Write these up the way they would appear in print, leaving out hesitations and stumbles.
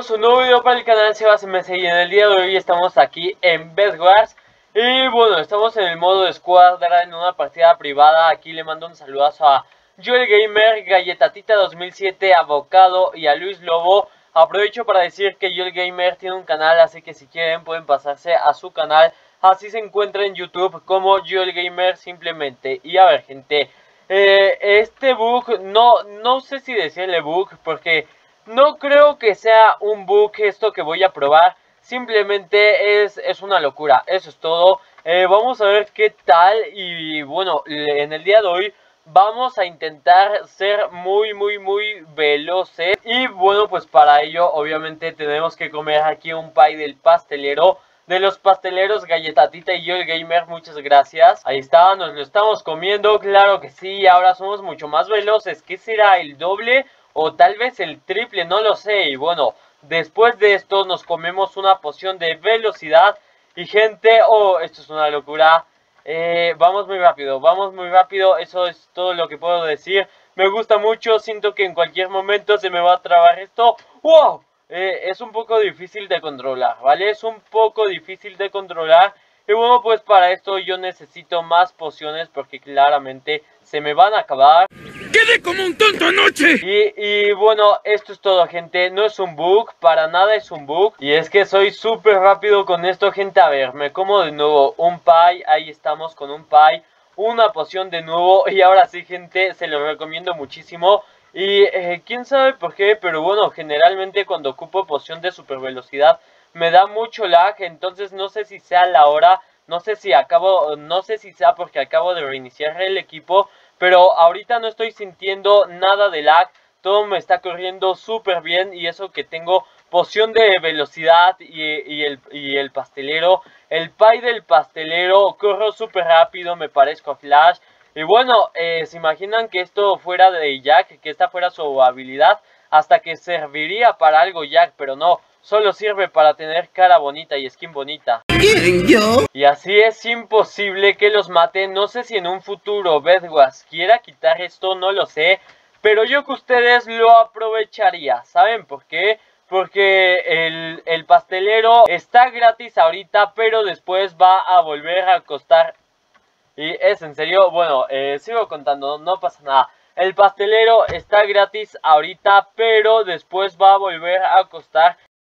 bienvenidos a un nuevo video para el canal SebasMC y en el día de hoy estamos aquí en Bed Wars. Y bueno, estamos en el modo de escuadra en una partida privada. Aquí le mando un saludazo a Joel Gamer, Galletatita 2007, Avocado y a Luis Lobo. Aprovecho para decir que Joel Gamer tiene un canal, así que si quieren pueden pasarse a su canal. Así se encuentra en YouTube como Joel Gamer simplemente. Y a ver, gente, este bug, no sé si decirle bug porque no creo que sea un bug esto que voy a probar. Simplemente es una locura, eso es todo. Vamos a ver qué tal. Y bueno, en el día de hoy vamos a intentar ser muy veloces. Y bueno, pues para ello obviamente tenemos que comer aquí un pie del pastelero. De los pasteleros Galletatita y Joel Gamer, muchas gracias. Ahí está, nos lo estamos comiendo, claro que sí. Ahora somos mucho más veloces. ¿Qué será? ¿El doble? O tal vez el triple, no lo sé. Y bueno, después de esto nos comemos una poción de velocidad. Y gente, oh, esto es una locura. Vamos muy rápido, eso es todo lo que puedo decir. Me gusta mucho, siento que en cualquier momento se me va a trabar esto. ¡Wow! Es un poco difícil de controlar, ¿vale? Es un poco difícil de controlar. Y bueno, pues para esto yo necesito más pociones porque claramente se me van a acabar. ¡Quedé como un tonto anoche! Y bueno, esto es todo, gente. No es un bug, para nada es un bug. Y es que soy súper rápido con esto, gente. A ver, me como de nuevo un pie. Ahí estamos con un pie. Una poción de nuevo. Y ahora sí, gente, se lo recomiendo muchísimo. Y quién sabe por qué, pero bueno, generalmente cuando ocupo poción de super velocidad me da mucho lag. Entonces no sé si sea la hora. No sé si sea porque acabo de reiniciar el equipo. Pero ahorita no estoy sintiendo nada de lag. Todo me está corriendo súper bien. Y eso que tengo poción de velocidad y el pastelero. El pie del pastelero. Corro súper rápido. Me parezco a Flash. Y bueno, se imaginan que esto fuera de Jack. Que esta fuera su habilidad. Hasta que serviría para algo Jack. Pero no. Solo sirve para tener cara bonita y skin bonita. ¿Quién, yo? Y así es imposible que los mate. No sé si en un futuro Bed Wars quiera quitar esto, no lo sé. Pero yo que ustedes lo aprovecharía. ¿Saben por qué? Porque el pastelero está gratis ahorita, pero después va a volver a costar. Y es en serio, bueno, sigo contando, no pasa nada. El pastelero está gratis ahorita, pero después va a volver a costar.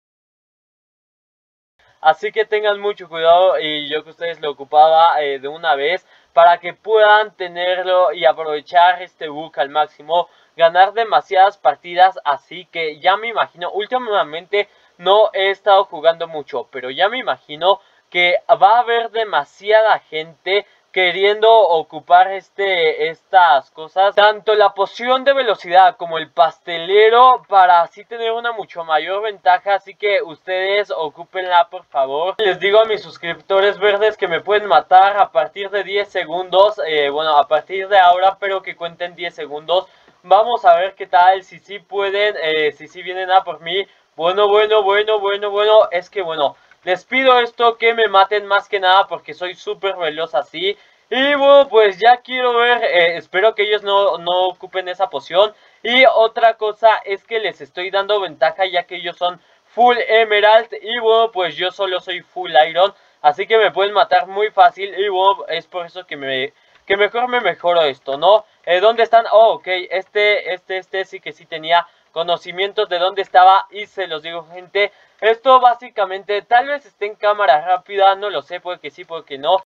Así que tengan mucho cuidado y yo que ustedes lo ocupaba de una vez para que puedan tenerlo y aprovechar este bug al máximo, ganar demasiadas partidas. Así que ya me imagino, últimamente no he estado jugando mucho, pero ya me imagino que va a haber demasiada gente queriendo ocupar estas cosas, tanto la poción de velocidad como el pastelero, para así tener una mucho mayor ventaja. Así que ustedes ocúpenla, por favor. Les digo a mis suscriptores verdes que me pueden matar a partir de 10 segundos, bueno, a partir de ahora, pero que cuenten 10 segundos. Vamos a ver qué tal, si sí pueden, si sí vienen a por mí. Bueno, es que bueno, les pido esto, que me maten más que nada porque soy súper veloz así. Y bueno, pues ya quiero ver, espero que ellos no ocupen esa poción. Y otra cosa es que les estoy dando ventaja ya que ellos son full emerald. Y bueno, pues yo solo soy full iron, así que me pueden matar muy fácil. Y bueno, es por eso que mejor me mejoro esto, ¿no? ¿Dónde están? Oh, ok, este sí que sí tenía conocimientos de dónde estaba y se los digo, gente. Esto básicamente, tal vez esté en cámara rápida, no lo sé, puede que sí, puede que no.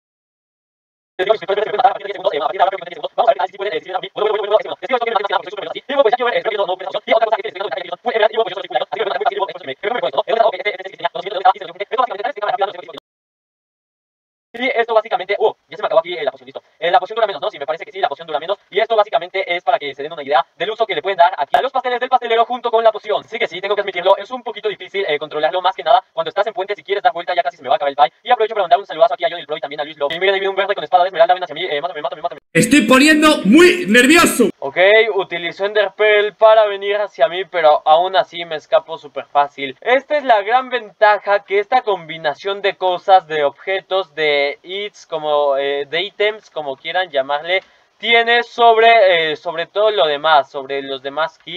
Y esto básicamente, ya se me acabó aquí la poción, listo. La poción dura menos, ¿no? Sí, me parece que sí, la poción dura menos. Y esto básicamente es para que se den una idea del uso que le pueden dar aquí a los pasteles del pastelero junto con la poción. Sí que sí, tengo que admitirlo, es un poquito difícil controlarlo, más que nada cuando estás en puente. Si quieres dar vuelta ya casi se me va a acabar el pie. Y aprovecho para mandar un saludazo aquí a Johnny Pro y también a Luis Lobo. Y miren, ahí viene un verde con espada de esmeralda, ven hacia mí, mátame. Estoy poniendo muy nervioso. Ok, utilizó Ender Pearl para venir hacia mí, pero aún así me escapo súper fácil. Esta es la gran ventaja, que esta combinación de cosas, de objetos, de hits, como de ítems, como quieran llamarle, tiene sobre todo lo demás, sobre los demás hits.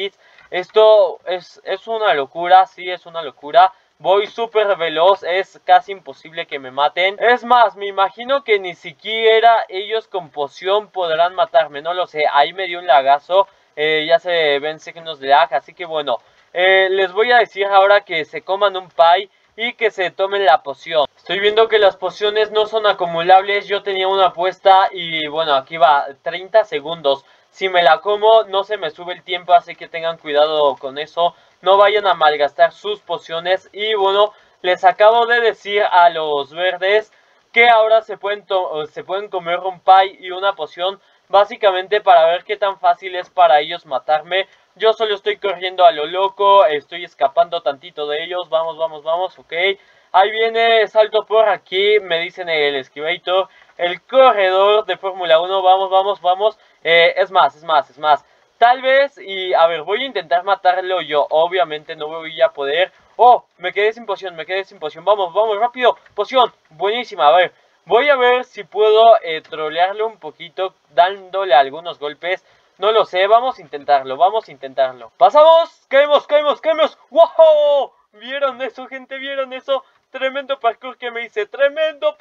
Esto es una locura, sí, es una locura. Voy súper veloz, es casi imposible que me maten. Es más, me imagino que ni siquiera ellos con poción podrán matarme, no lo sé. Ahí me dio un lagazo, ya se ven signos de lag, así que bueno. Les voy a decir ahora que se coman un pie y que se tomen la poción. Estoy viendo que las pociones no son acumulables, yo tenía una apuesta y bueno, aquí va, 30 segundos. Si me la como, no se me sube el tiempo, así que tengan cuidado con eso. No vayan a malgastar sus pociones. Y bueno, les acabo de decir a los verdes que ahora se pueden comer un pie y una poción. Básicamente para ver qué tan fácil es para ellos matarme. Yo solo estoy corriendo a lo loco, estoy escapando tantito de ellos. Vamos, vamos, vamos, ok. Ahí viene, salto por aquí, me dicen el esquivator, el corredor de Fórmula 1, vamos, vamos, vamos. Es más. Tal vez, y a ver, voy a intentar matarlo yo, obviamente no voy a poder. Oh, me quedé sin poción, vamos, vamos, rápido, poción, buenísima, a ver. Voy a ver si puedo trolearlo un poquito, dándole algunos golpes. No lo sé, vamos a intentarlo, ¡Pasamos! ¡Caemos! ¡Wow! ¿Vieron eso, gente? ¿Vieron eso? Tremendo parkour que me hice, tremendos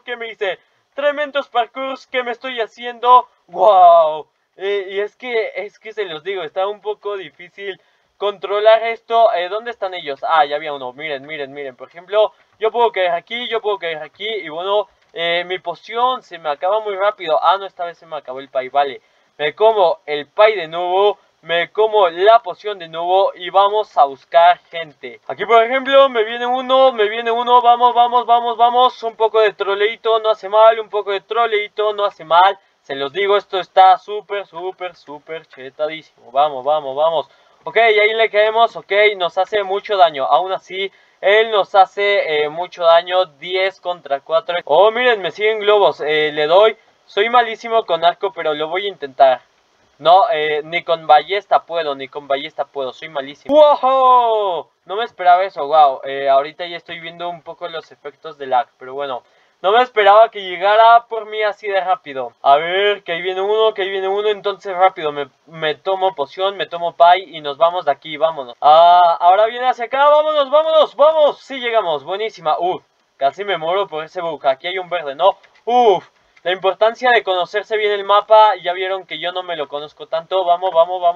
parkours que me estoy haciendo. ¡Wow! Y es que se los digo, está un poco difícil controlar esto. ¿Dónde están ellos? Ah, ya había uno, miren. Por ejemplo, yo puedo caer aquí, y bueno, mi poción se me acaba muy rápido. Ah, no, esta vez se me acabó el pie, vale. Me como el pie de nuevo, me como la poción de nuevo y vamos a buscar gente. Aquí por ejemplo me viene uno, vamos. Un poco de troleito no hace mal, Se los digo, esto está súper chetadísimo. Vamos. Ok, ahí le caemos, ok, nos hace mucho daño. Aún así, él nos hace mucho daño, 10 contra 4. Oh, miren, me siguen globos, le doy. Soy malísimo con arco, pero lo voy a intentar. No, ni con ballesta puedo, soy malísimo. ¡Wow! No me esperaba eso, wow. Ahorita ya estoy viendo un poco los efectos de lag, pero bueno. No me esperaba que llegara por mí así de rápido. A ver, que ahí viene uno, entonces rápido. Me tomo poción, me tomo pie y nos vamos de aquí, vámonos. Ah, ahora viene hacia acá, vamos. Sí, llegamos, buenísima. Casi me muero por ese bug. Aquí hay un verde, ¿no? La importancia de conocerse bien el mapa. Ya vieron que yo no me lo conozco tanto. Vamos.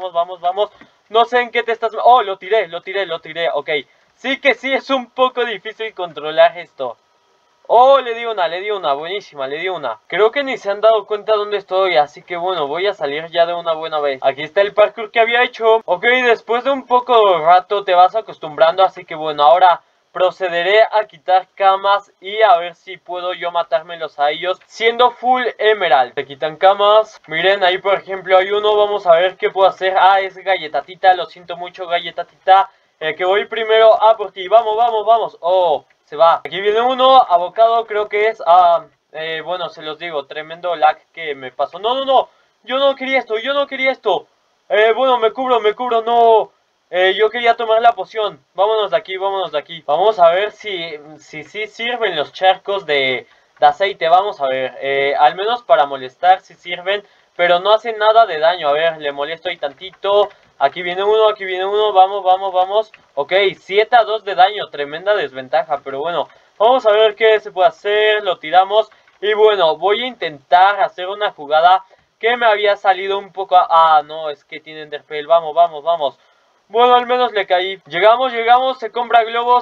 No sé en qué te estás... Oh, lo tiré. Ok. Sí que sí, es un poco difícil controlar esto. Oh, le di una, buenísima, Creo que ni se han dado cuenta dónde estoy, así que bueno, voy a salir ya de una buena vez. Aquí está el parkour que había hecho. Ok, después de un poco de rato te vas acostumbrando, así que bueno, ahora procederé a quitar camas y a ver si puedo yo matármelos a ellos siendo full emerald. Se quitan camas. Miren, ahí por ejemplo hay uno, vamos a ver qué puedo hacer. Ah, es galletatita, lo siento mucho, galletatita. Que voy primero a por ti, vamos. Oh, se va. Aquí viene uno, abocado creo que es. Bueno, se los digo, tremendo lag que me pasó. No, yo no quería esto. Bueno, me cubro, no. Yo quería tomar la poción. Vámonos de aquí. Vamos a ver si sirven los charcos de aceite. Vamos a ver. Al menos para molestar si sirven. Pero no hacen nada de daño. A ver, le molesto ahí tantito. Aquí viene uno. Vamos. Ok, 7-2 de daño. Tremenda desventaja. Pero bueno, vamos a ver qué se puede hacer. Lo tiramos. Y bueno, voy a intentar hacer una jugada que me había salido un poco... Ah, no, es que tienen Enderpearl. Vamos. Bueno, al menos le caí. Llegamos, se compra globos,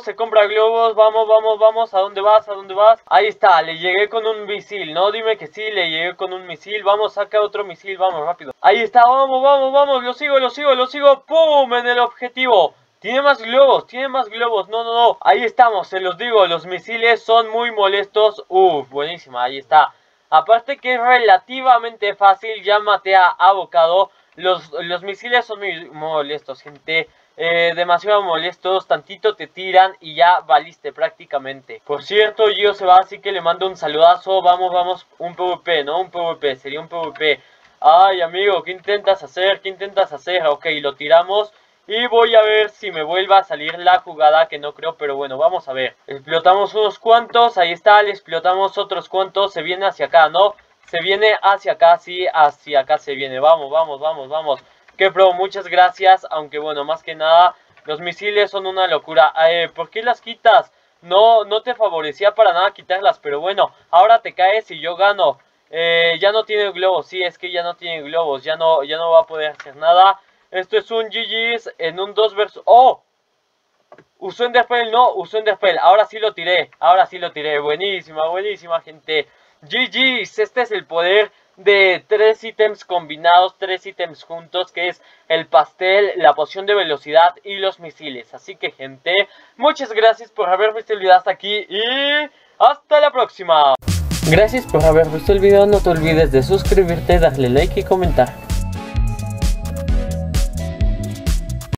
vamos. ¿A dónde vas? Ahí está, le llegué con un misil, no, dime que sí, le llegué con un misil. Vamos, saca otro misil, vamos, rápido. Ahí está, vamos, lo sigo, ¡pum! En el objetivo. Tiene más globos, no. Ahí estamos, se los digo, los misiles son muy molestos. Buenísima, ahí está. Aparte que es relativamente fácil, ya maté a Abocado. Los misiles son muy molestos, gente. Demasiado molestos. Tantito te tiran y ya valiste prácticamente. Por cierto, Gio se va, así que le mando un saludazo. Vamos. Un PvP, ¿no? Un PvP, sería un PvP. Ay, amigo, ¿qué intentas hacer? Ok, lo tiramos. Y voy a ver si me vuelve a salir la jugada, que no creo, pero bueno, vamos a ver. Explotamos unos cuantos, ahí está, le explotamos otros cuantos. Se viene hacia acá, ¿no? Se viene hacia acá, sí, hacia acá se viene. Vamos. Que pro, muchas gracias, aunque bueno, más que nada, los misiles son una locura. ¿Por qué las quitas? No te favorecía para nada quitarlas, pero bueno, ahora te caes y yo gano. Ya no tiene globos, sí, es que ya no tiene globos, ya no va a poder hacer nada. Esto es un GG's en un 2 versus... ¡Oh! Usó Enderpell, no, usó Enderpell, ahora sí lo tiré, buenísima gente. GG's, este es el poder de 3 ítems combinados, 3 ítems juntos, que es el pastel, la poción de velocidad y los misiles. Así que gente, muchas gracias por haber visto el video hasta aquí y hasta la próxima. Gracias por haber visto el video, no te olvides de suscribirte, darle like y comentar.